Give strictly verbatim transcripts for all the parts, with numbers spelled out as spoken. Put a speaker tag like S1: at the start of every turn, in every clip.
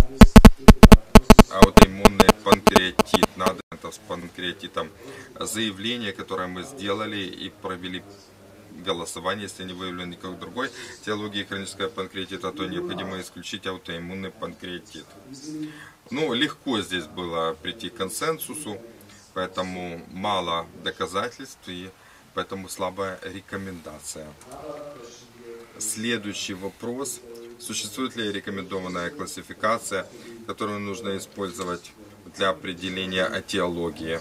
S1: аутоиммунный панкреатит. Надо с панкреатитом заявление, которое мы сделали и провели голосование, если не выявлен никакой другой этиологии хронического панкреатита, то необходимо исключить аутоиммунный панкреатит. Ну, легко здесь было прийти к консенсусу, поэтому мало доказательств и поэтому слабая рекомендация. Следующий вопрос. Существует ли рекомендованная классификация, которую нужно использовать для определения этиологии?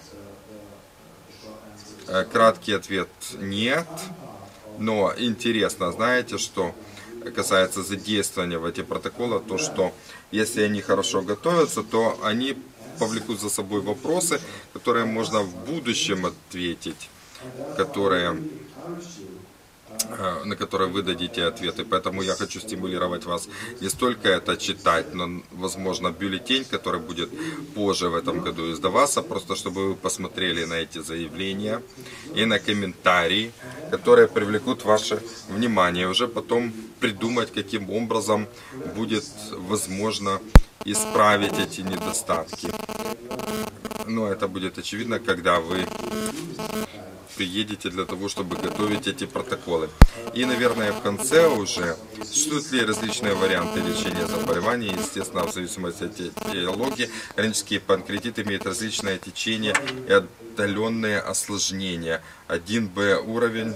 S1: Краткий ответ – нет. Но интересно, знаете, что касается задействования в эти протоколы, то что если они хорошо готовятся, то они повлекут за собой вопросы, которые можно в будущем ответить, которые, на которые вы дадите ответы. Поэтому я хочу стимулировать вас не столько это читать, но, возможно, бюллетень, который будет позже в этом году издаваться, просто чтобы вы посмотрели на эти заявления и на комментарии, которые привлекут ваше внимание. Уже потом придумать, каким образом будет возможно исправить эти недостатки. Но это будет очевидно, когда вы приедете для того, чтобы готовить эти протоколы. И, наверное, в конце уже, существуют ли различные варианты лечения заболеваний, естественно, в зависимости от этиологии, хронический панкреатит имеет различное течение и отдаленные осложнения. один бэ уровень,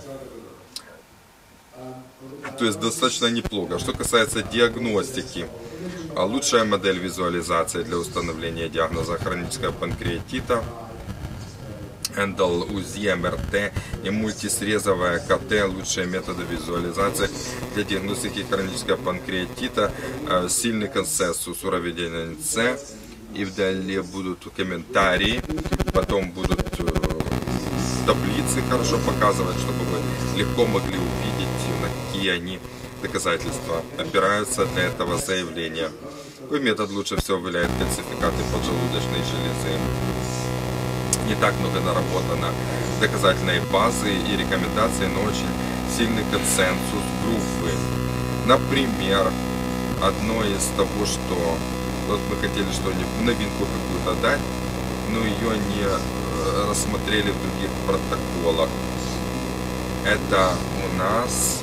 S1: то есть достаточно неплохо. Что касается диагностики, лучшая модель визуализации для установления диагноза хронического панкреатита, Эндл, УЗИ, эм эр тэ и мультисрезовая ка тэ – лучшие методы визуализации для диагностики хронического панкреатита. Сильный консенсус, уровень эн цэ. И далее будут комментарии, потом будут таблицы хорошо показывать, чтобы вы легко могли увидеть, на какие они доказательства опираются для этого заявления. Какой метод лучше всего выявляет кальцификаты поджелудочной железы? Не так много наработано доказательной базы и рекомендаций, но очень сильный консенсус группы. Например, одно из того, что вот мы хотели что-нибудь, новинку какую-то дать, но ее не рассмотрели в других протоколах. Это у нас...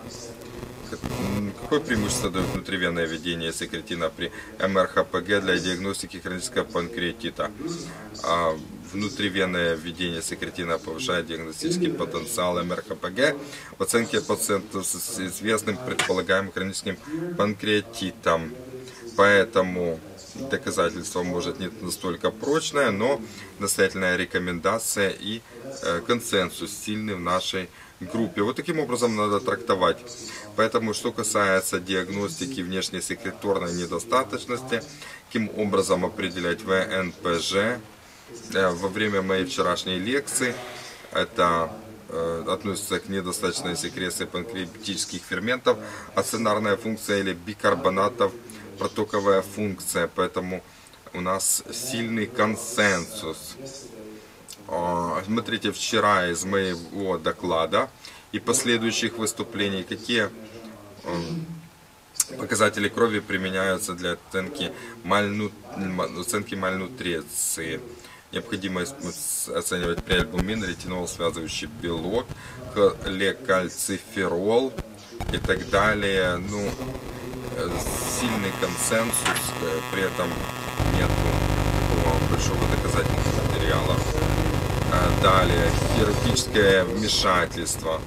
S1: Какое преимущество дает внутривенное введение секретина при эм эр ха пэ гэ для диагностики хронического панкреатита? А внутривенное введение секретина повышает диагностический потенциал эм эр ха пэ гэ в оценке пациентов с известным предполагаемым хроническим панкреатитом. Поэтому доказательство может не настолько прочное, но настоятельная рекомендация и э, консенсус сильный в нашей группе. Вот таким образом надо трактовать. Поэтому, что касается диагностики внешней секреторной недостаточности, каким образом определять вэ эн пэ жэ, э, во время моей вчерашней лекции, это э, относится к недостаточной секреции панкреатических ферментов, ацинарная функция или бикарбонатов, протоковая функция, поэтому у нас сильный консенсус. Смотрите, вчера из моего доклада и последующих выступлений, какие показатели крови применяются для оценки, мальну... оценки мальнутриции. Необходимо оценивать преальбумин, ретинол, связывающий белок, лекальциферол и так далее. Ну, сильный консенсус, при этом нет такого большого доказательного материала. Далее, хирургическое вмешательство.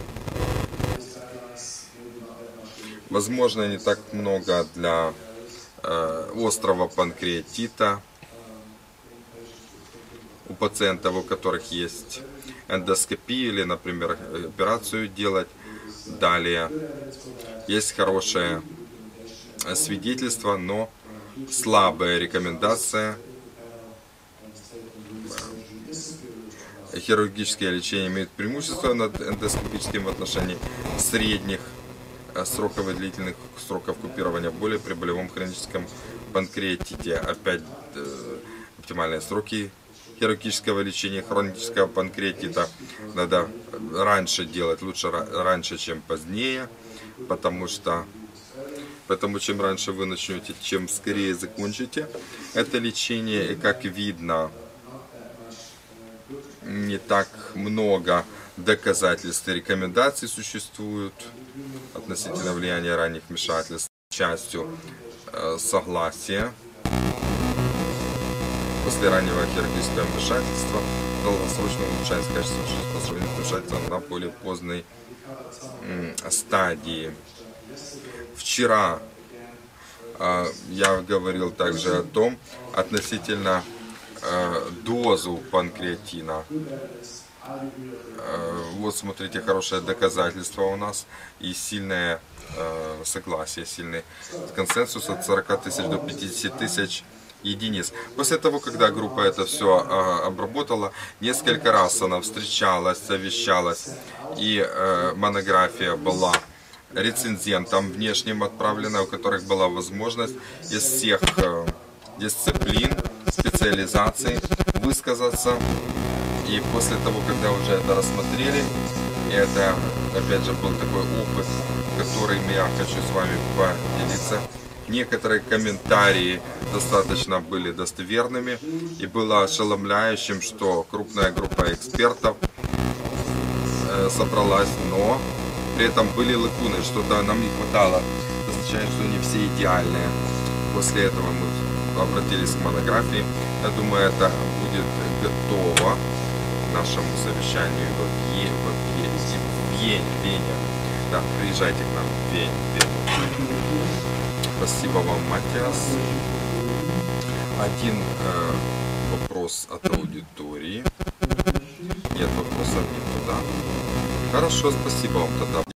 S1: Возможно, не так много для э, острого панкреатита у пациентов, у которых есть эндоскопия или, например, операцию делать. Далее, есть хорошее свидетельство, но слабая рекомендация. Хирургическое лечение имеет преимущество над эндоскопическим в отношении средних сроков и длительных сроков купирования боли при болевом хроническом панкреатите. Опять э, оптимальные сроки хирургического лечения хронического панкреатита надо раньше делать, лучше раньше, чем позднее, потому что Поэтому чем раньше вы начнете, чем скорее закончите это лечение. И как видно, не так много доказательств и рекомендаций существуют относительно влияния ранних вмешательств. Частью э, согласия после раннего хирургического вмешательства долгосрочно улучшается качество жизни по сравнению с вмешательством на более поздней м, стадии. Вчера э, я говорил также о том, относительно э, дозу панкреатина. Э, вот смотрите, хорошее доказательство у нас и сильное э, согласие, сильный консенсус от сорока тысяч до пятидесяти тысяч единиц. После того, когда группа это все э, обработала, несколько раз она встречалась, совещалась, и э, монография была рецензентам внешним отправлена, у которых была возможность из всех э, дисциплин, специализаций высказаться. И после того, когда уже это рассмотрели, и это, опять же, был такой опыт, которым я хочу с вами поделиться. Некоторые комментарии достаточно были достоверными, и было ошеломляющим, что крупная группа экспертов э, собралась, но при этом были лакуны, что-то нам не хватало. Означает, что не все идеальные. После этого мы обратились к монографии. Я думаю, это будет готово к нашему совещанию в Вене. В Вене, Вене. Да, приезжайте к нам в Вене. Спасибо вам, Матиас. Один э, вопрос от аудитории. Нет вопросов, нет, да? Хорошо, спасибо вам тогда.